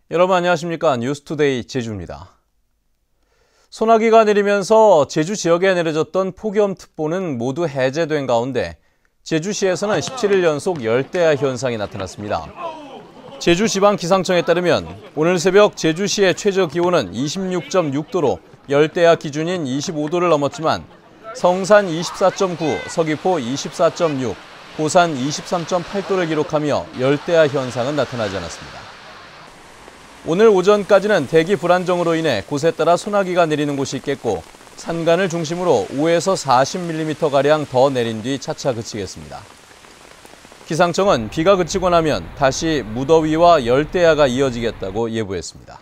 여러분 안녕하십니까? 뉴스투데이 제주입니다. 소나기가 내리면서 제주 지역에 내려졌던 폭염특보는 모두 해제된 가운데 제주시에서는 17일 연속 열대야 현상이 나타났습니다. 제주지방기상청에 따르면 오늘 새벽 제주시의 최저 기온은 26.6도로 열대야 기준인 25도를 넘었지만 성산 24.9, 서귀포 24.6, 고산 23.8도를 기록하며 열대야 현상은 나타나지 않았습니다. 오늘 오전까지는 대기 불안정으로 인해 곳에 따라 소나기가 내리는 곳이 있겠고 산간을 중심으로 5에서 40mm가량 더 내린 뒤 차차 그치겠습니다. 기상청은 비가 그치고 나면 다시 무더위와 열대야가 이어지겠다고 예보했습니다.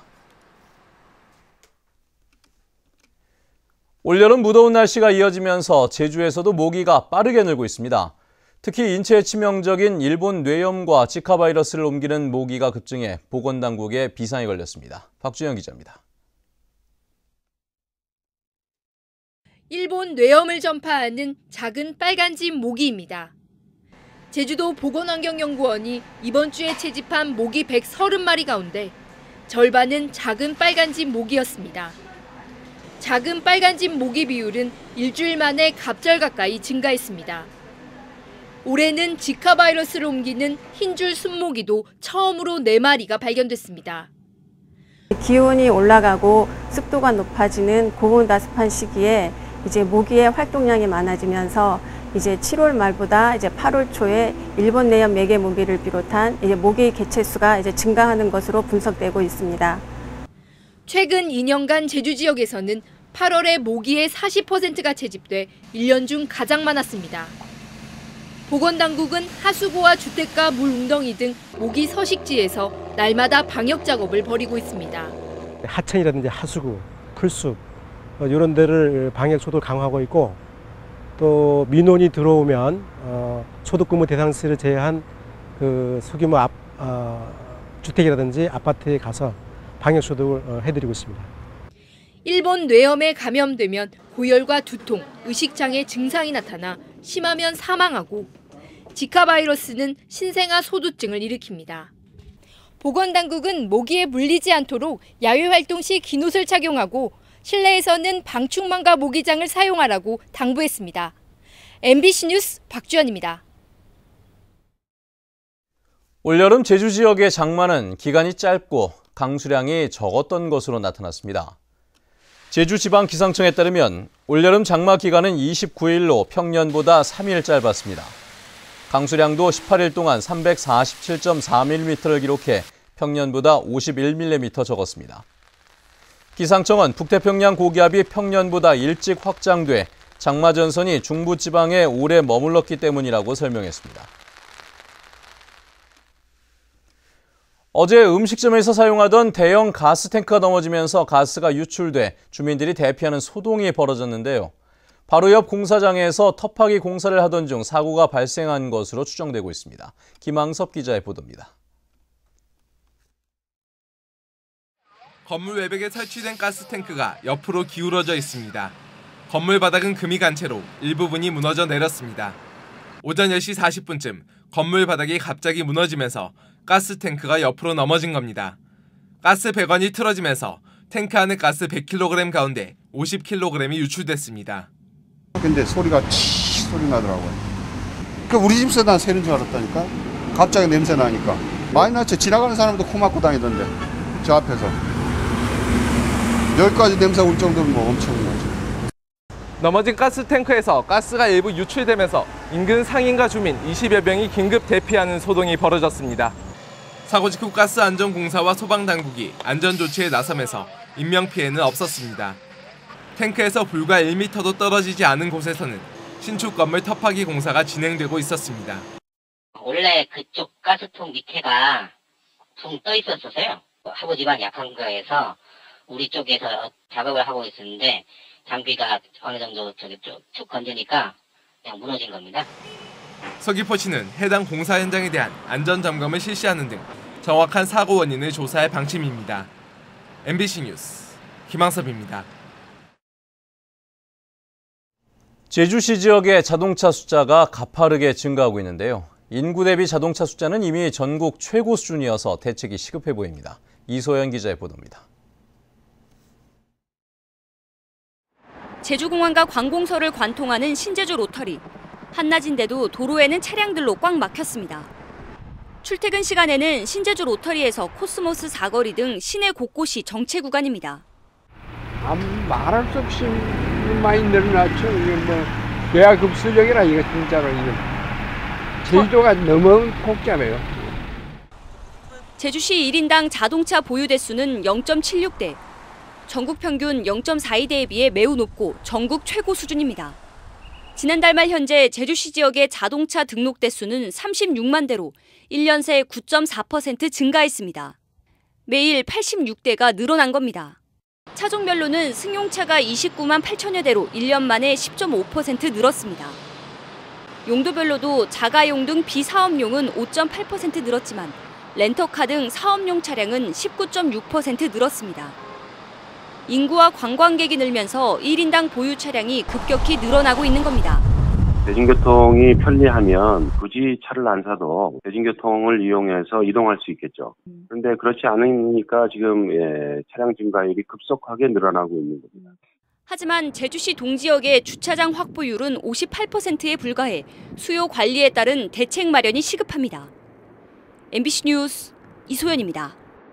올여름 무더운 날씨가 이어지면서 제주에서도 모기가 빠르게 늘고 있습니다. 특히 인체에 치명적인 일본 뇌염과 지카 바이러스를 옮기는 모기가 급증해 보건당국에 비상이 걸렸습니다. 박주영 기자입니다. 일본 뇌염을 전파하는 작은 빨간집 모기입니다. 제주도 보건환경연구원이 이번 주에 채집한 모기 130마리 가운데 절반은 작은 빨간집 모기였습니다. 작은 빨간집 모기 비율은 일주일 만에 갑절 가까이 증가했습니다. 올해는 지카 바이러스를 옮기는 흰줄 순모기도 처음으로 4마리가 발견됐습니다. 기온이 올라가고 습도가 높아지는 고온다습한 시기에 이제 모기의 활동량이 많아지면서 이제 7월 말보다 이제 8월 초에 일본 뇌염 매개 모기를 비롯한 이제 모기 개체수가 이제 증가하는 것으로 분석되고 있습니다. 최근 2년간 제주 지역에서는 8월에 모기의 40%가 채집돼 1년 중 가장 많았습니다. 보건당국은 하수구와 주택가 물 웅덩이 등 모기 서식지에서 날마다 방역 작업을 벌이고 있습니다. 하천이라든지 하수구, 풀숲 이런 데를 방역 소독을 강화하고 있고 또 민원이 들어오면 소독 근무 대상시를 제외한 그 소규모 주택이라든지 아파트에 가서 방역 소독을 해드리고 있습니다. 일본 뇌염에 감염되면 고열과 두통, 의식장애 증상이 나타나 심하면 사망하고 지카 바이러스는 신생아 소두증을 일으킵니다. 보건당국은 모기에 물리지 않도록 야외 활동 시 긴 옷을 착용하고 실내에서는 방충망과 모기장을 사용하라고 당부했습니다. MBC 뉴스 박주연입니다. 올여름 제주 지역의 장마는 기간이 짧고 강수량이 적었던 것으로 나타났습니다. 제주지방기상청에 따르면 올여름 장마 기간은 29일로 평년보다 3일 짧았습니다. 강수량도 18일 동안 347.4mm를 기록해 평년보다 51mm 적었습니다. 기상청은 북태평양 고기압이 평년보다 일찍 확장돼 장마 전선이 중부지방에 오래 머물렀기 때문이라고 설명했습니다. 어제 음식점에서 사용하던 대형 가스탱크가 넘어지면서 가스가 유출돼 주민들이 대피하는 소동이 벌어졌는데요. 바로 옆 공사장에서 터파기 공사를 하던 중 사고가 발생한 것으로 추정되고 있습니다. 김항섭 기자의 보도입니다. 건물 외벽에 설치된 가스탱크가 옆으로 기울어져 있습니다. 건물 바닥은 금이 간 채로 일부분이 무너져 내렸습니다. 오전 10시 40분쯤 건물 바닥이 갑자기 무너지면서 가스탱크가 옆으로 넘어진 겁니다. 가스 배관이 틀어지면서 탱크 안의 가스 100kg 가운데 50kg이 유출됐습니다. 근데 소리가 치 소리 나더라고요. 그 우리 집 세단 새는 줄 알았다니까. 갑자기 냄새 나니까. 많이 났죠. 지나가는 사람도 코 막고 다니던데. 저 앞에서. 여기까지 냄새 올 정도면 뭐 엄청나죠. 넘어진 가스탱크에서 가스가 일부 유출되면서 인근 상인과 주민 20여 명이 긴급 대피하는 소동이 벌어졌습니다. 사고 직후 가스안전공사와 소방당국이 안전조치에 나서면서 인명피해는 없었습니다. 탱크에서 불과 1m도 떨어지지 않은 곳에서는 신축 건물 터파기 공사가 진행되고 있었습니다. 원래 그쪽 가스통 밑에가 붕 떠 있었어요. 하부지방 약한 거에서 우리 쪽에서 작업을 하고 있었는데 장비가 어느 정도 툭 건드니까 그냥 무너진 겁니다. 서귀포시는 해당 공사 현장에 대한 안전점검을 실시하는 등 정확한 사고 원인을 조사할 방침입니다. MBC 뉴스 김항섭입니다. 제주시 지역의 자동차 숫자가 가파르게 증가하고 있는데요. 인구 대비 자동차 숫자는 이미 전국 최고 수준이어서 대책이 시급해 보입니다. 이소연 기자의 보도입니다. 제주공항과 관공서를 관통하는 신제주 로터리. 한낮인데도 도로에는 차량들로 꽉 막혔습니다. 출퇴근 시간에는 신제주 로터리에서 코스모스 사거리 등 시내 곳곳이 정체 구간입니다. 말할 수 없이 많이 늘어났죠. 이게 뭐 계약급수적이라 이거 진짜로 이거 제주도가 너무 폭잖아요. 제주시 1인당 자동차 보유 대수는 0.76대. 전국 평균 0.42대에 비해 매우 높고 전국 최고 수준입니다. 지난달 말 현재 제주시 지역의 자동차 등록 대수는 36만 대로 1년 새 9.4% 증가했습니다. 매일 86대가 늘어난 겁니다. 차종별로는 승용차가 29만 8천여 대로 1년 만에 10.5% 늘었습니다. 용도별로도 자가용 등 비사업용은 5.8% 늘었지만 렌터카 등 사업용 차량은 19.6% 늘었습니다. 인구와 관광객이 늘면서 1인당 보유 차량이 급격히 늘어나고 있는 겁니다. 대중교통이 편리하면 굳이 차를 안 사도 대중교통을 이용해서 이동할 수 있겠죠. 그런데 그렇지 않으니까 지금 차량 증가율이 급속하게 늘어나고 있는 겁니다. 하지만 제주시 동지역의 주차장 확보율은 58%에 불과해 수요 관리에 따른 대책 마련이 시급합니다. MBC 뉴스 이소연입니다.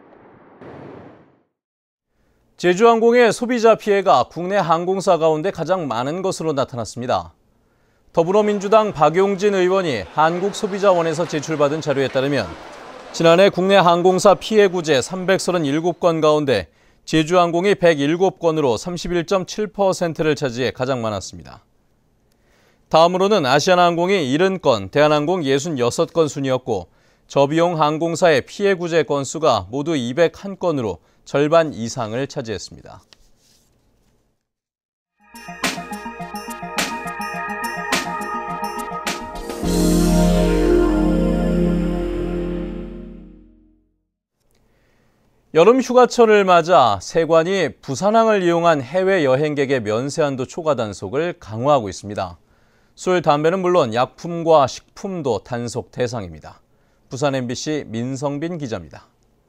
제주항공의 소비자 피해가 국내 항공사 가운데 가장 많은 것으로 나타났습니다. 더불어민주당 박용진 의원이 한국소비자원에서 제출받은 자료에 따르면 지난해 국내 항공사 피해 구제 337건 가운데 제주항공이 107건으로 31.7%를 차지해 가장 많았습니다. 다음으로는 아시아나항공이 70건, 대한항공 66건 순이었고 저비용 항공사의 피해 구제 건수가 모두 201건으로 절반 이상을 차지했습니다. 여름 휴가철을 맞아 세관이 부산항을 이용한 해외 여행객의 면세한도 초과 단속을 강화하고 있습니다. 술, 담배는 물론 약품과 식품도 단속 대상입니다. 부산 MBC 민성빈 기자입니다.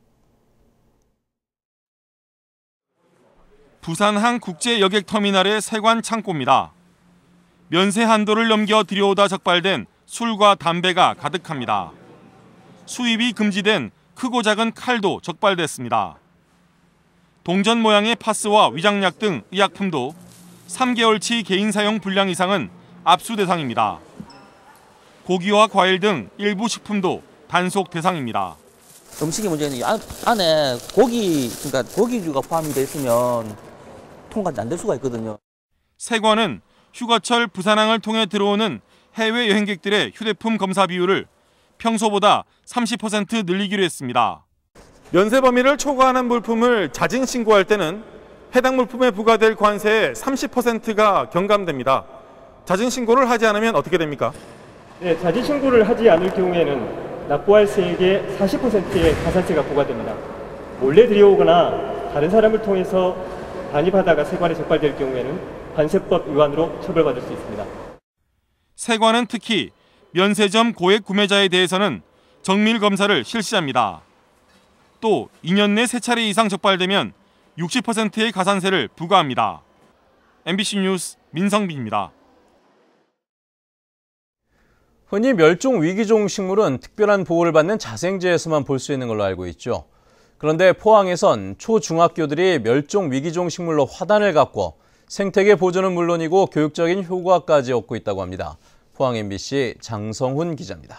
부산항 국제여객터미널의 세관 창고입니다. 면세 한도를 넘겨 들여오다 적발된 술과 담배가 가득합니다. 수입이 금지된 크고 작은 칼도 적발됐습니다. 동전 모양의 파스와 위장약 등 의약품도 3개월치 개인 사용 분량 이상은 압수 대상입니다. 고기와 과일 등 일부 식품도 단속 대상입니다. 음식의 문제는 안에 고기류가 포함이 돼 있으면 통과가 안 될 수가 있거든요. 세관은 휴가철 부산항을 통해 들어오는 해외 여행객들의 휴대폰 검사 비율을 평소보다 30% 늘리기로 했습니다. 면세 범위를 초과하는 물품을 자진 신고할 때는 해당 물품에 부과될 관세의 30%가 경감됩니다. 자진 신고를 하지 않으면 어떻게 됩니까? 네, 자진 신고를 하지 않을 경우에는 납부할 세액의 40%의 가산세가 부과됩니다. 몰래 들여오거나 다른 사람을 통해서 반입하다가 세관에 적발될 경우에는 관세법 위반으로 처벌받을 수 있습니다. 세관은 특히 면세점 고액 구매자에 대해서는 정밀 검사를 실시합니다. 또 2년 내 3차례 이상 적발되면 60%의 가산세를 부과합니다. MBC 뉴스 민성빈입니다. 흔히 멸종 위기종 식물은 특별한 보호를 받는 자생지에서만 볼 수 있는 걸로 알고 있죠. 그런데 포항에선 초중학교들이 멸종 위기종 식물로 화단을 갖고 생태계 보존은 물론이고 교육적인 효과까지 얻고 있다고 합니다. 포항 MBC 장성훈 기자입니다.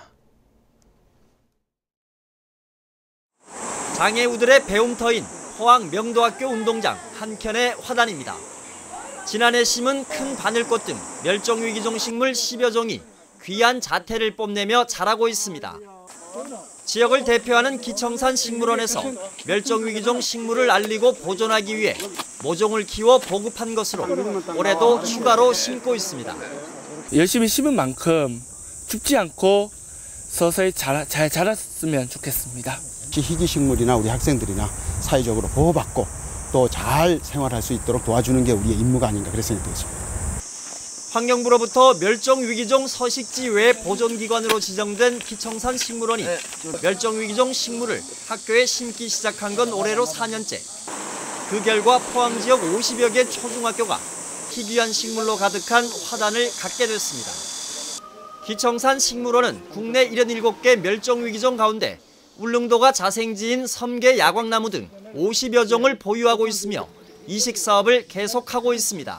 장애우들의 배움터인 포항 명도학교 운동장 한켠의 화단입니다. 지난해 심은 큰 바늘꽃 등 멸종위기종 식물 10여 종이 귀한 자태를 뽐내며 자라고 있습니다. 지역을 대표하는 기청산 식물원에서 멸종위기종 식물을 알리고 보존하기 위해 모종을 키워 보급한 것으로 올해도 추가로 심고 있습니다. 열심히 심은 만큼 죽지 않고 서서히 잘 자랐으면 좋겠습니다. 희귀식물이나 우리 학생들이나 사회적으로 보호받고 또 잘 생활할 수 있도록 도와주는 게 우리의 임무가 아닌가 그렇게 생각되고 있습니다. 환경부로부터 멸종위기종 서식지 외 보존기관으로 지정된 기청산 식물원이 멸종위기종 식물을 학교에 심기 시작한 건 올해로 4년째. 그 결과 포항 지역 50여 개 초중학교가 희귀한 식물로 가득한 화단을 갖게 됐습니다. 기청산 식물원은 국내 77개 멸종위기종 가운데 울릉도가 자생지인 섬계 야광나무 등 50여 종을 보유하고 있으며 이식 사업을 계속하고 있습니다.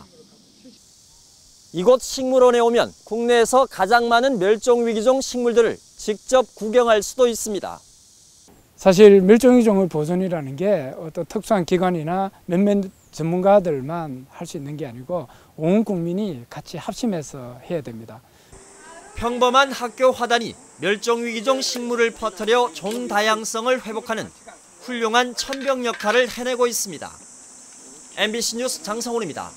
이곳 식물원에 오면 국내에서 가장 많은 멸종위기종 식물들을 직접 구경할 수도 있습니다. 사실 멸종위기종의 보존이라는 게 어떤 특수한 기관이나 몇몇 전문가들만 할 수 있는 게 아니고 온 국민이 같이 합심해서 해야 됩니다. 평범한 학교 화단이 멸종위기종 식물을 퍼뜨려 종 다양성을 회복하는 훌륭한 천병 역할을 해내고 있습니다. MBC 뉴스 장성훈입니다.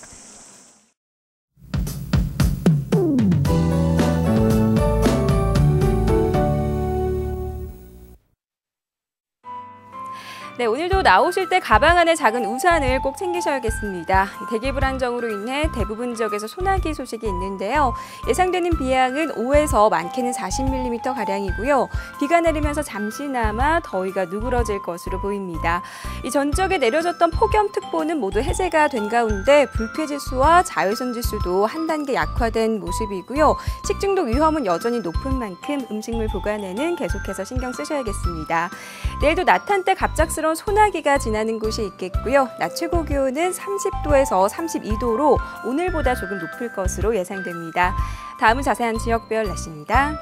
네, 오늘도 나오실 때 가방 안에 작은 우산을 꼭 챙기셔야겠습니다. 대기 불안정으로 인해 대부분 지역에서 소나기 소식이 있는데요. 예상되는 비양은 5에서 많게는 40mm가량이고요. 비가 내리면서 잠시나마 더위가 누그러질 것으로 보입니다. 이 전적에 내려졌던 폭염특보는 모두 해제가 된 가운데 불쾌지수와 자외선지수도 한 단계 약화된 모습이고요. 식중독 위험은 여전히 높은 만큼 음식물 보관에는 계속해서 신경 쓰셔야겠습니다. 내일도 낮 한때 갑작스러운 소나기가 지나는 곳이 있겠고요. 낮 최고 기온은 30도에서 32도로 오늘보다 조금 높을 것으로 예상됩니다. 다음은 자세한 지역별 날씨입니다.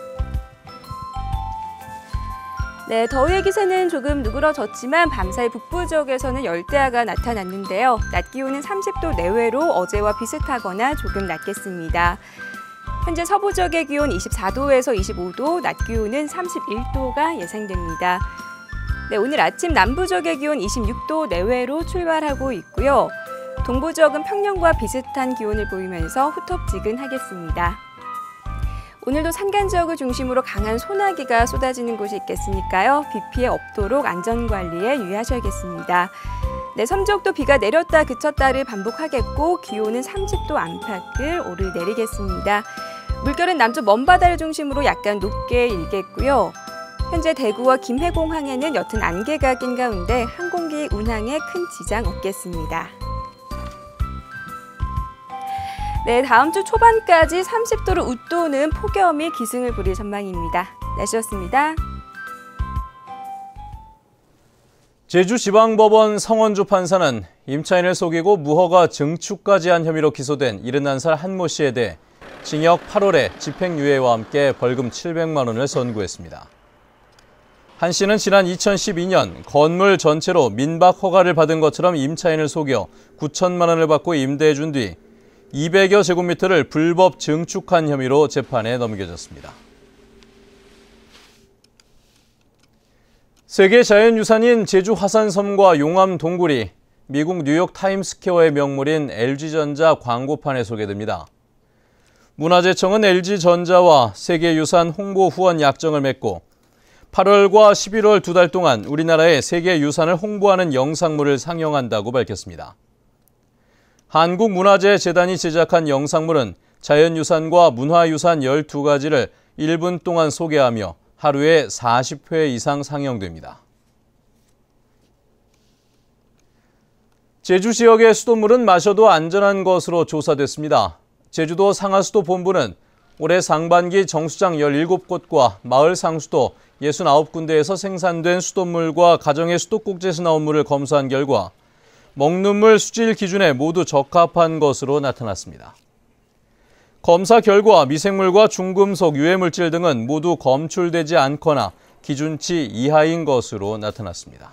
네, 더위의 기세는 조금 누그러졌지만 밤사이 북부 지역에서는 열대야가 나타났는데요. 낮 기온은 30도 내외로 어제와 비슷하거나 조금 낮겠습니다. 현재 서부 지역의 기온 24도에서 25도, 낮 기온은 31도가 예상됩니다. 네, 오늘 아침 남부 지역의 기온 26도 내외로 출발하고 있고요. 동부 지역은 평년과 비슷한 기온을 보이면서 후텁지근하겠습니다. 오늘도 산간 지역을 중심으로 강한 소나기가 쏟아지는 곳이 있겠으니까요. 비 피해 없도록 안전관리에 유의하셔야겠습니다. 네, 섬지역도 비가 내렸다 그쳤다를 반복하겠고 기온은 30도 안팎을 오르내리겠습니다. 물결은 남쪽 먼바다를 중심으로 약간 높게 일겠고요. 현재 대구와 김해공항에는 옅은 안개가 낀 가운데 항공기 운항에 큰 지장 없겠습니다. 네, 다음 주 초반까지 30도를 웃도는 폭염이 기승을 부릴 전망입니다. 날씨였습니다. 제주지방법원 성원주 판사는 임차인을 속이고 무허가 증축까지 한 혐의로 기소된 71살 한 모 씨에 대해 징역 8월에 집행유예와 함께 벌금 700만 원을 선고했습니다. 한 씨는 지난 2012년 건물 전체로 민박 허가를 받은 것처럼 임차인을 속여 9천만 원을 받고 임대해준 뒤 200여 제곱미터를 불법 증축한 혐의로 재판에 넘겨졌습니다. 세계 자연유산인 제주 화산섬과 용암 동굴이 미국 뉴욕 타임스퀘어의 명물인 LG전자 광고판에 소개됩니다. 문화재청은 LG전자와 세계유산 홍보 후원 약정을 맺고 8월과 11월 2달 동안 우리나라의 세계유산을 홍보하는 영상물을 상영한다고 밝혔습니다. 한국문화재재단이 제작한 영상물은 자연유산과 문화유산 12가지를 1분 동안 소개하며 하루에 40회 이상 상영됩니다. 제주 지역의 수돗물은 마셔도 안전한 것으로 조사됐습니다. 제주도 상하수도 본부는 올해 상반기 정수장 17곳과 마을 상수도 69군데에서 생산된 수돗물과 가정의 수도꼭지에서 나온 물을 검사한 결과 먹는 물 수질 기준에 모두 적합한 것으로 나타났습니다. 검사 결과 미생물과 중금속, 유해물질 등은 모두 검출되지 않거나 기준치 이하인 것으로 나타났습니다.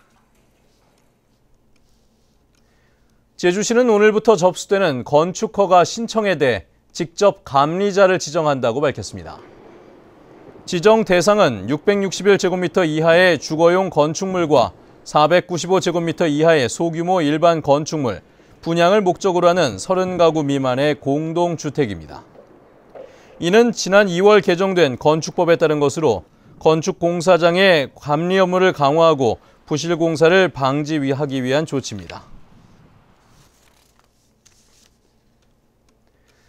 제주시는 오늘부터 접수되는 건축허가 신청에 대해 직접 감리자를 지정한다고 밝혔습니다. 지정 대상은 661제곱미터 이하의 주거용 건축물과 495제곱미터 이하의 소규모 일반 건축물, 분양을 목적으로 하는 30가구 미만의 공동주택입니다. 이는 지난 2월 개정된 건축법에 따른 것으로 건축공사장의 감리 업무를 강화하고 부실공사를 방지하기 위한 조치입니다.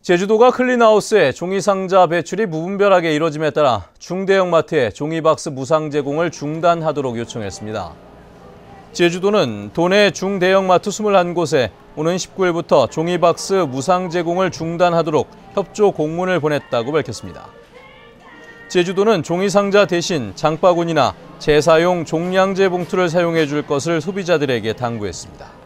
제주도가 클린하우스에 종이상자 배출이 무분별하게 이뤄짐에 따라 중대형 마트에 종이박스 무상 제공을 중단하도록 요청했습니다. 제주도는 도내 중대형 마트 21곳에 오는 19일부터 종이박스 무상 제공을 중단하도록 협조 공문을 보냈다고 밝혔습니다. 제주도는 종이상자 대신 장바구니나 재사용 종량제 봉투를 사용해 줄 것을 소비자들에게 당부했습니다.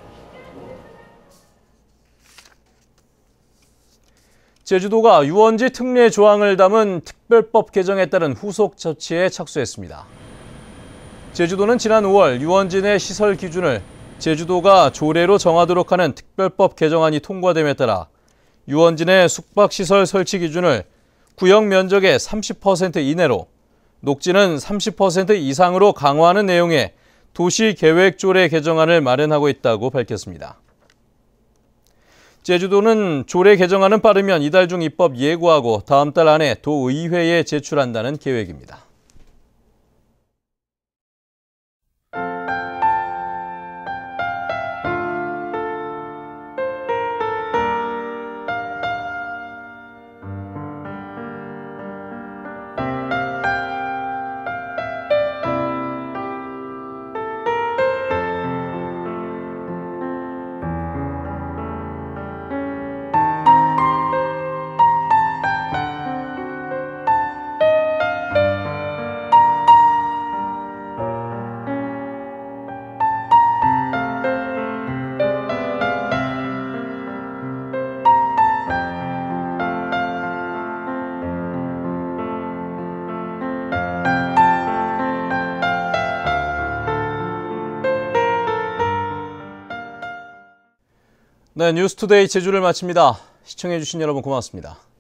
제주도가 유원지 특례 조항을 담은 특별법 개정에 따른 후속 조치에 착수했습니다. 제주도는 지난 5월 유원지 내 시설 기준을 제주도가 조례로 정하도록 하는 특별법 개정안이 통과됨에 따라 유원지 내 숙박시설 설치 기준을 구역 면적의 30% 이내로, 녹지는 30% 이상으로 강화하는 내용의 도시계획조례 개정안을 마련하고 있다고 밝혔습니다. 제주도는 조례 개정안은 빠르면 이달 중 입법 예고하고 다음 달 안에 도의회에 제출한다는 계획입니다. 네, 뉴스투데이 제주를 마칩니다. 시청해주신 여러분 고맙습니다.